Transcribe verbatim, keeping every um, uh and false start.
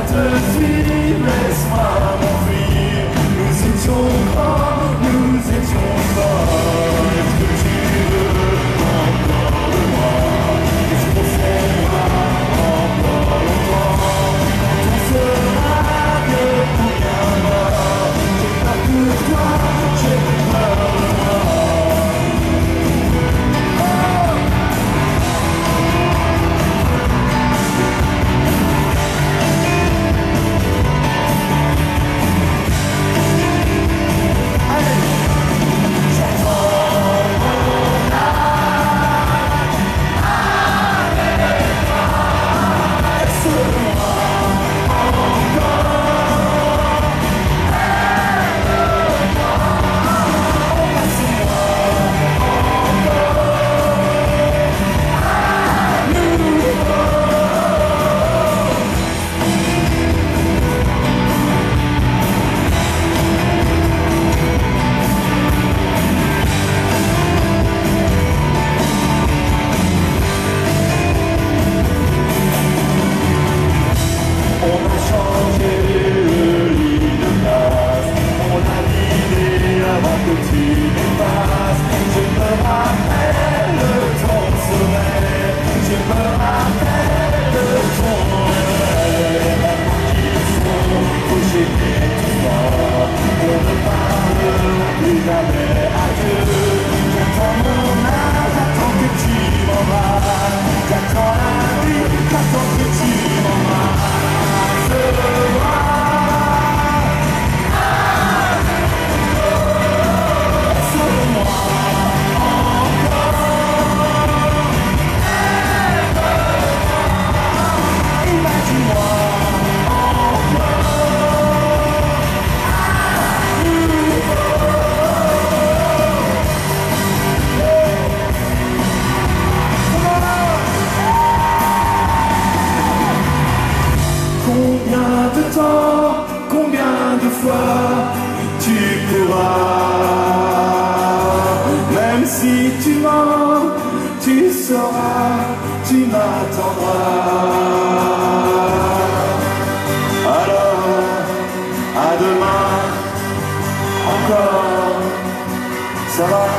te suivre, laisse-moi m'enfuir. Nous étions grands, nous étions forts. Est-ce que tu veux encore de moi? Est-ce qu'on s'aimera encore longtemps? Quand on sera vieux ou bien mort, j'ai peur pour toi, j'ai peur de moi. Combien de temps, combien de fois tu pourras? Même si tu mens, tu sauras, tu m'attendras. Alors, à demain, encore, ça va.